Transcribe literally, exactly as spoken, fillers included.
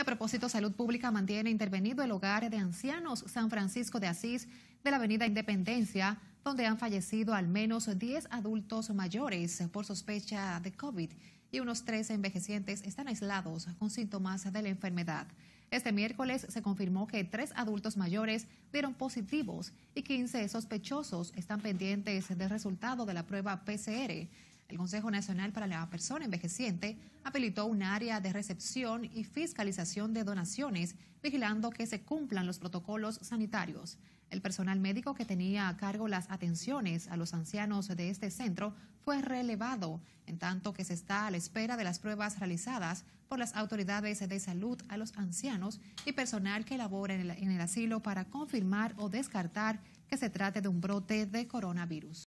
propósito, Salud Pública mantiene intervenido el hogar de ancianos San Francisco de Asís de la avenida Independencia, donde han fallecido al menos diez adultos mayores por sospecha de COVID y unos trece envejecientes están aislados con síntomas de la enfermedad. Este miércoles se confirmó que tres adultos mayores dieron positivos y quince sospechosos están pendientes del resultado de la prueba P C R. El Consejo Nacional para la Persona Envejeciente habilitó un área de recepción y fiscalización de donaciones, vigilando que se cumplan los protocolos sanitarios. El personal médico que tenía a cargo las atenciones a los ancianos de este centro fue relevado, en tanto que se está a la espera de las pruebas realizadas por las autoridades de salud a los ancianos y personal que labora en el, en el asilo para confirmar o descartar que se trate de un brote de coronavirus.